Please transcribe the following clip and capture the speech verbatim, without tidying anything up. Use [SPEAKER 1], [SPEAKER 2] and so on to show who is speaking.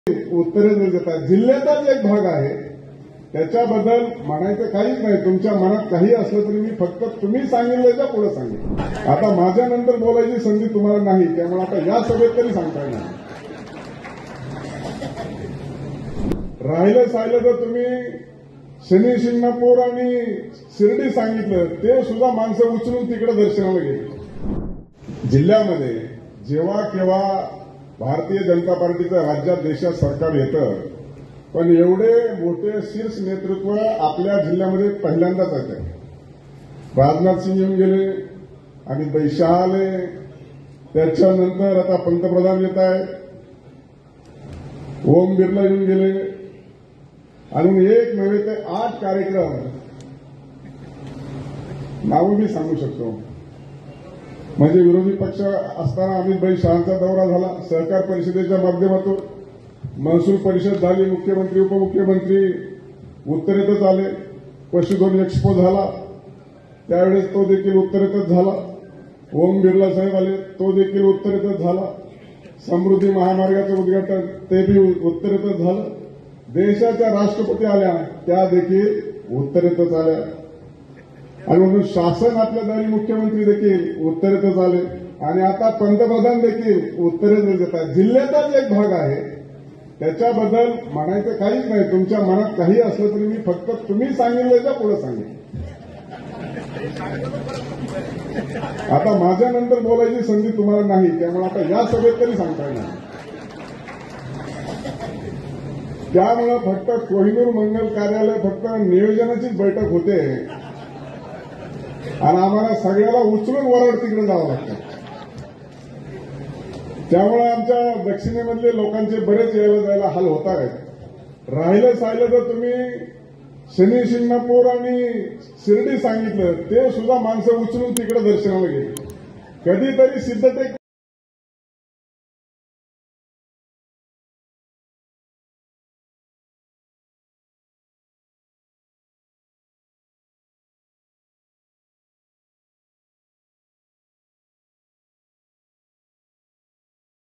[SPEAKER 1] उत्तरे देतात. जिल्ह्याचाच एक भाग आहे, त्याच्याबद्दल म्हणायचं काहीच नाही. तुमच्या मनात काही असलं तरी मी फक्त तुम्ही सांगितल्याच्या पुढे सांगेन. आता माझ्यानंतर बोलायची संधी तुम्हाला नाही, त्यामुळे आता या सभेत तरी सांगता येणार. राहिलं साहिलं तर तुम्ही शनी शिंगणापूर आणि शिर्डी सांगितलं, ते सुद्धा माणसं उचलून तिकडे दर्शनाला गेली. जिल्ह्यामध्ये जेव्हा केव्हा भारतीय जनता पार्टीचं राज्यात देशात सरकार येतं, पण एवढे मोठे शीर्ष नेतृत्व आपल्या जिल्ह्यामध्ये पहिल्यांदाच येते. राजनाथ सिंह येऊन गेले, अमित शहा आले, त्याच्यानंतर आता पंतप्रधान येत आहेत, ओम बिर्ला येऊन गेले, आणि एक नव्हे ते आठ कार्यक्रम नावं मी सांगू शकतो. म्हणजे विरोधी पक्ष असताना अमित शहांचा दौरा झाला, सहकार परिषदेच्या माध्यमातून महसूल परिषद झाली, मुख्यमंत्री उपमुख्यमंत्री उत्तरेतच आले, पशुधन एक्स्पो झाला, त्यावेळेस तो देखील उत्तरेतच झाला. ओम बिर्ला साहेब आले, तो देखील उत्तरेतच झाला. समृद्धी महामार्गाचं उद्घाटन ते बी उत्तरेतच झालं. देशाच्या राष्ट्रपती आल्या, त्या देखील उत्तरेतच आल्या. आणि म्हणून शासन आपल्या दारी मुख्यमंत्री देखील उत्तरेतच आले, आणि आता पंतप्रधान देखील उत्तरेतच येतात. जिल्ह्याचाच एक भाग आहे, त्याच्याबद्दल म्हणायचं काहीच नाही. तुमच्या मनात काही असलं तरी मी फक्त तुम्ही सांगितल्याच्या पुढे सांगेन. आता माझ्यानंतर बोलायची संधी तुम्हाला नाही, त्यामुळे आता या सभेत तरी सांगता येणार. त्यामुळे फक्त कोहिनूर मंगल कार्यालय फक्त नियोजनाचीच बैठक होते, आणि आम्हाला सगळ्याला उचलून वरड तिकडे जावं लागतं. त्यामुळे आमच्या दक्षिणेमधले लोकांचे बरेच यायला जायला हाल होत आहेत. राहिलं साहिलं तर तुम्ही शनी शिंगणापूर आणि शिर्डी सांगितलं, ते सुद्धा माणसं उचलून तिकडे दर्शनाला गेली. कधीतरी सिद्धटेक